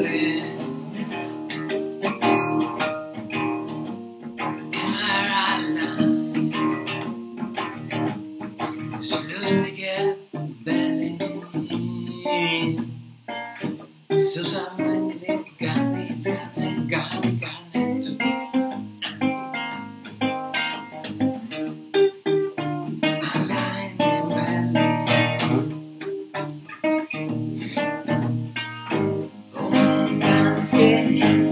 allein. Immer allein. Das lustige Berlin. Zusammen wir gar nichts haben, gar nicht tun. Allein in Berlin. Und ganz gehen.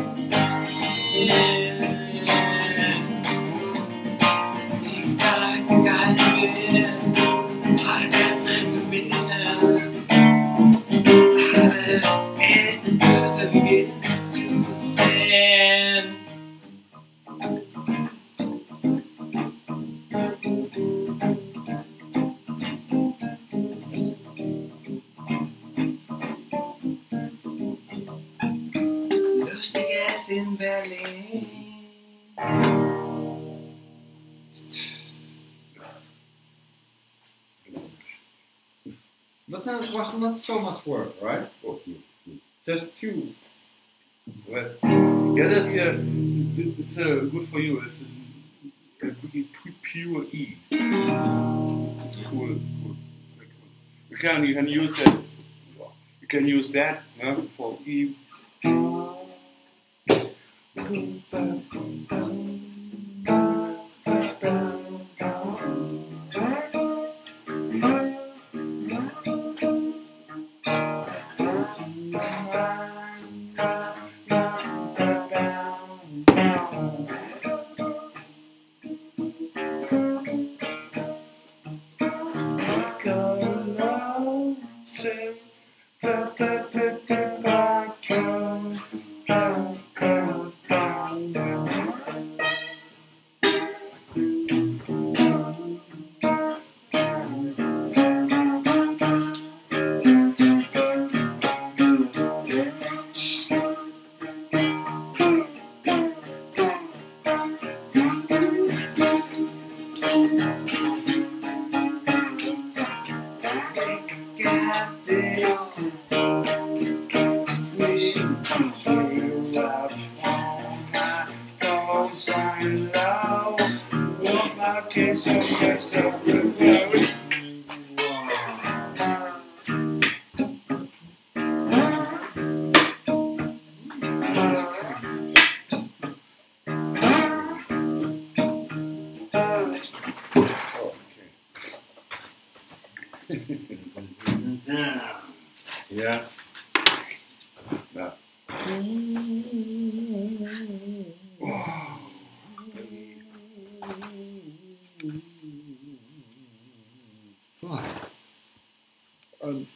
Ich mag kein mehr, hat kein Mensch mehr. Aber etwas beginnt zu sehen. Lustiges in Berlin. But that was not so much work, right? Oh, Just a few. well, yeah, that's it's good for you. It's a really pure E. It's cool. It's very cool. You can use that. You can use that for E. Got this wishing me up on my goals and low. What my kids are everywhere. Yeah. Yeah. Fine.